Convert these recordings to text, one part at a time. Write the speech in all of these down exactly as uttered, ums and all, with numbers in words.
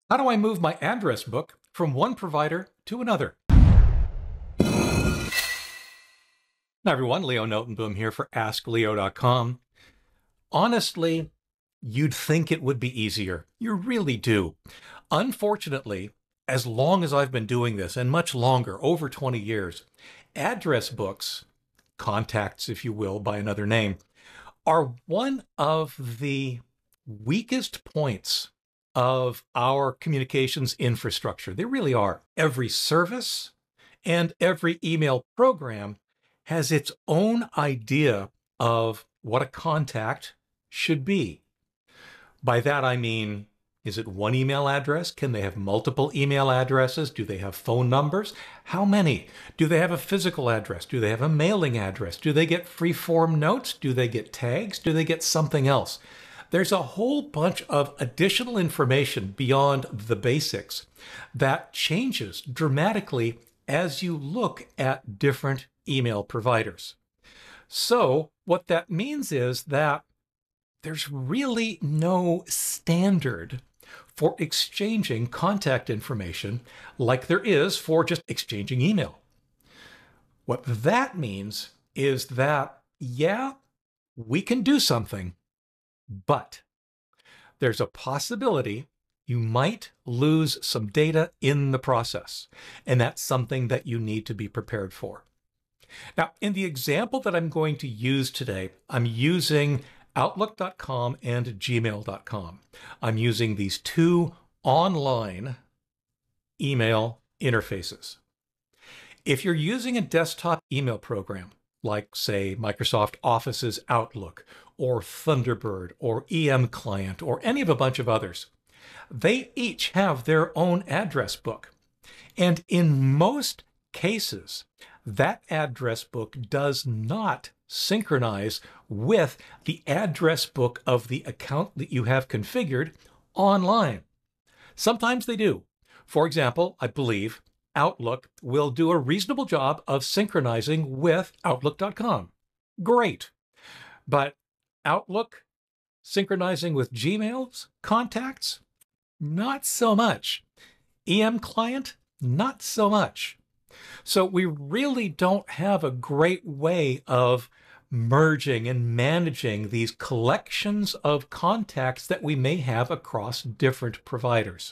How do I move my address book from one provider to another? Hi everyone, Leo Notenboom here for ask leo dot com. Honestly, you'd think it would be easier. You really do. Unfortunately, as long as I've been doing this, and much longer, over twenty years, address books, contacts if you will, by another name, are one of the weakest points of our communications infrastructure. They really are. Every service and every email program has its own idea of what a contact should be. By that I mean, is it one email address? Can they have multiple email addresses? Do they have phone numbers? How many? Do they have a physical address? Do they have a mailing address? Do they get free-form notes? Do they get tags? Do they get something else? There's a whole bunch of additional information beyond the basics that changes dramatically as you look at different email providers. So what that means is that there's really no standard for exchanging contact information like there is for just exchanging email. What that means is that, yeah, we can do something, but there's a possibility you might lose some data in the process, and that's something that you need to be prepared for. Now, in the example that I'm going to use today, I'm using outlook dot com and gmail dot com. I'm using these two online email interfaces. If you're using a desktop email program, like say Microsoft Office's Outlook or Thunderbird or E M Client or any of a bunch of others, they each have their own address book. And in most cases, that address book does not synchronize with the address book of the account that you have configured online. Sometimes they do. For example, I believe Outlook will do a reasonable job of synchronizing with outlook dot com. Great. But Outlook synchronizing with Gmail's contacts? Not so much. E M Client? Not so much. So we really don't have a great way of merging and managing these collections of contacts that we may have across different providers.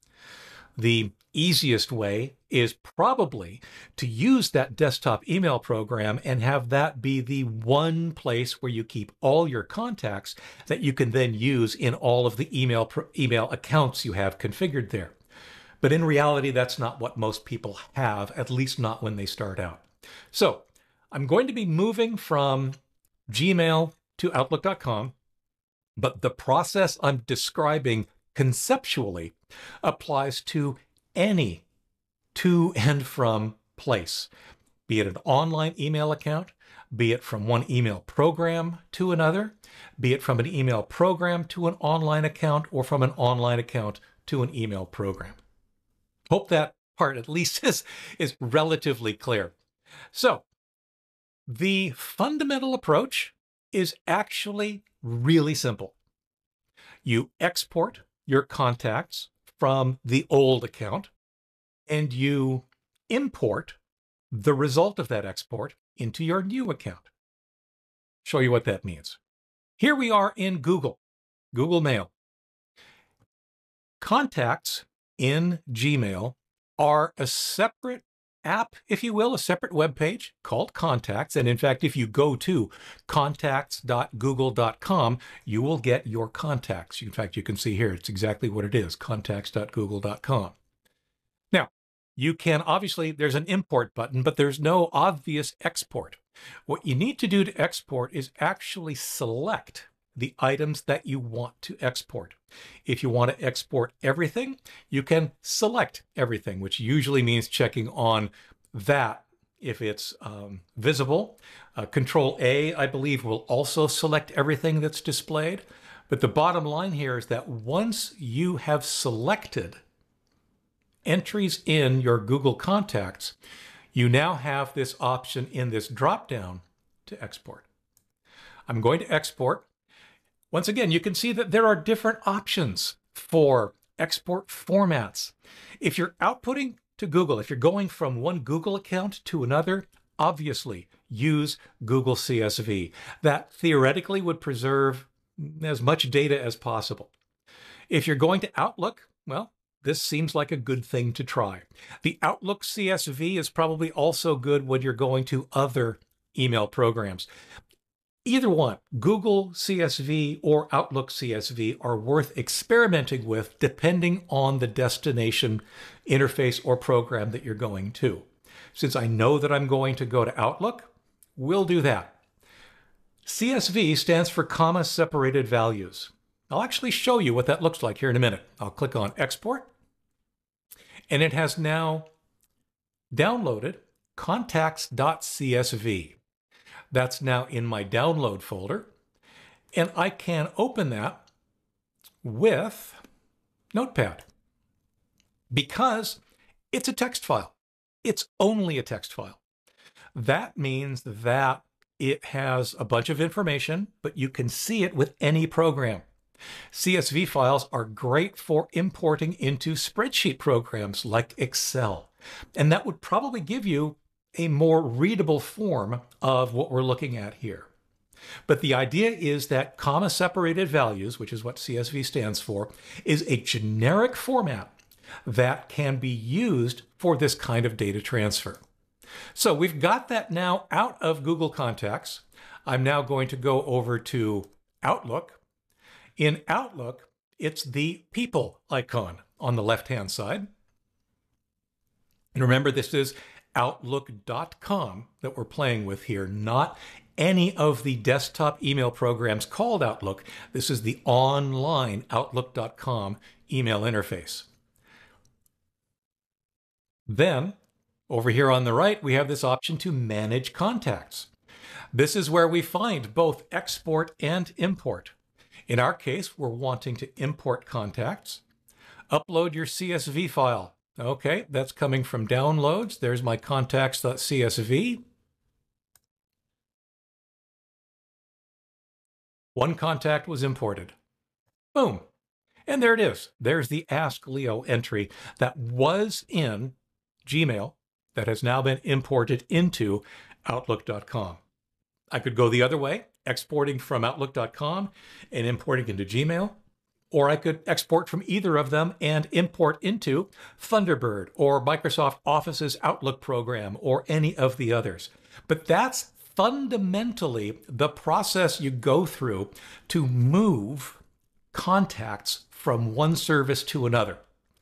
The easiest way is probably to use that desktop email program and have that be the one place where you keep all your contacts that you can then use in all of the email, email accounts you have configured there. But in reality, that's not what most people have, at least not when they start out. So I'm going to be moving from Gmail to outlook dot com, but the process I'm describing conceptually applies to any to and from place, be it an online email account, be it from one email program to another, be it from an email program to an online account, or from an online account to an email program. Hope that part at least is, is relatively clear. So the fundamental approach is actually really simple. You export your contacts from the old account and you import the result of that export into your new account. Show you what that means. Here we are in Google, Google Mail. Contacts in Gmail are a separate app, if you will, a separate web page called Contacts. And in fact, if you go to contacts dot google dot com, you will get your contacts. In fact, you can see here, it's exactly what it is, contacts dot google dot com. Now, you can obviously, there's an import button, but there's no obvious export. What you need to do to export is actually select the items that you want to export. If you want to export everything, you can select everything, which usually means checking on that if it's um, visible. Uh, Control A, I believe, will also select everything that's displayed. But the bottom line here is that once you have selected entries in your Google Contacts, you now have this option in this drop-down to export. I'm going to export. Once again, you can see that there are different options for export formats. If you're outputting to Google, if you're going from one Google account to another, obviously use Google C S V. That theoretically would preserve as much data as possible. If you're going to Outlook, well, this seems like a good thing to try. The Outlook C S V is probably also good when you're going to other email programs. Either one, Google C S V or Outlook C S V, are worth experimenting with depending on the destination interface or program that you're going to. Since I know that I'm going to go to Outlook, we'll do that. C S V stands for comma separated values. I'll actually show you what that looks like here in a minute. I'll click on Export, and it has now downloaded contacts.csv. That's now in my download folder, and I can open that with Notepad because it's a text file. It's only a text file. That means that it has a bunch of information, but you can see it with any program. C S V files are great for importing into spreadsheet programs like Excel, and that would probably give you a more readable form of what we're looking at here. But the idea is that comma separated values, which is what C S V stands for, is a generic format that can be used for this kind of data transfer. So we've got that now out of Google Contacts. I'm now going to go over to Outlook. In Outlook, it's the people icon on the left-hand side. And remember, this is outlook dot com that we're playing with here, not any of the desktop email programs called Outlook. This is the online outlook dot com email interface. Then, over here on the right, we have this option to manage contacts. This is where we find both export and import. In our case, we're wanting to import contacts. Upload your C S V file. Okay, that's coming from downloads. There's my contacts.csv. One contact was imported. Boom. And there it is. There's the Ask Leo entry that was in Gmail that has now been imported into outlook dot com. I could go the other way, exporting from outlook dot com and importing into Gmail. Or I could export from either of them and import into Thunderbird or Microsoft Office's Outlook program or any of the others. But that's fundamentally the process you go through to move contacts from one service to another.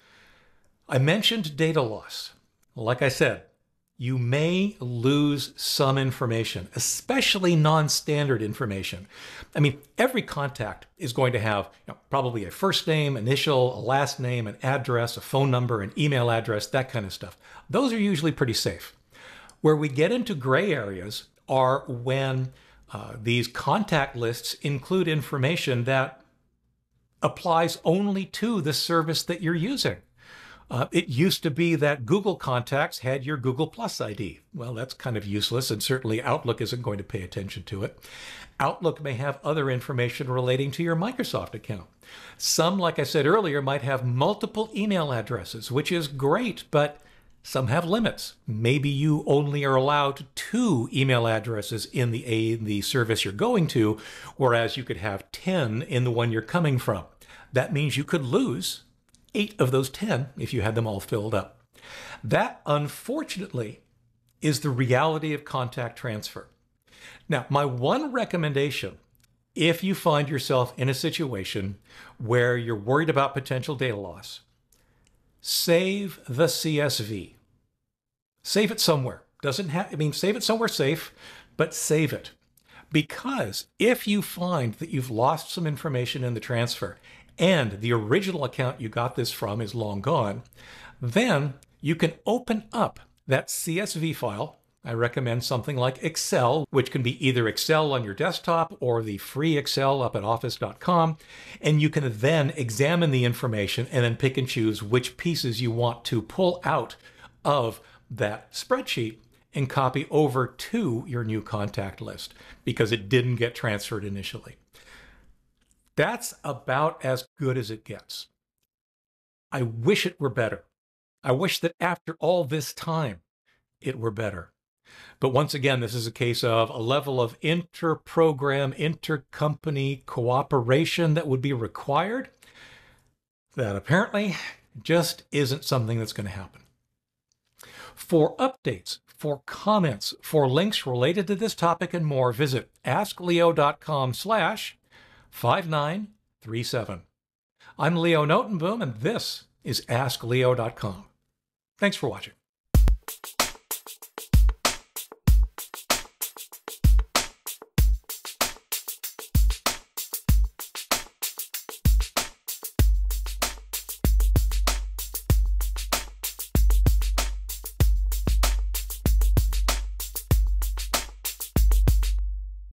I mentioned data loss. Like I said, you may lose some information, especially non-standard information. I mean, every contact is going to have, you know, probably a first name, initial, a last name, an address, a phone number, an email address, that kind of stuff. Those are usually pretty safe. Where we get into gray areas are when uh, these contact lists include information that applies only to the service that you're using. Uh, it used to be that Google Contacts had your Google Plus I D. Well, that's kind of useless, and certainly Outlook isn't going to pay attention to it. Outlook may have other information relating to your Microsoft account. Some, like I said earlier, might have multiple email addresses, which is great, but some have limits. Maybe you only are allowed two email addresses in the, a, the service you're going to, whereas you could have ten in the one you're coming from. That means you could lose eight of those ten if you had them all filled up. That, unfortunately, is the reality of contact transfer. Now, my one recommendation, if you find yourself in a situation where you're worried about potential data loss, save the C S V. Save it somewhere. Doesn't have, I mean, save it somewhere safe, but save it. Because if you find that you've lost some information in the transfer and the original account you got this from is long gone, then you can open up that C S V file. I recommend something like Excel, which can be either Excel on your desktop or the free Excel up at office dot com. And you can then examine the information and then pick and choose which pieces you want to pull out of that spreadsheet and copy over to your new contact list because it didn't get transferred initially. That's about as good as it gets. I wish it were better. I wish that after all this time, it were better. But once again, this is a case of a level of inter-program, inter-company cooperation that would be required that apparently just isn't something that's going to happen. For updates, for comments, for links related to this topic and more, visit askleo.com slash 5937. I'm Leo Notenboom, and this is ask leo dot com. Thanks for watching.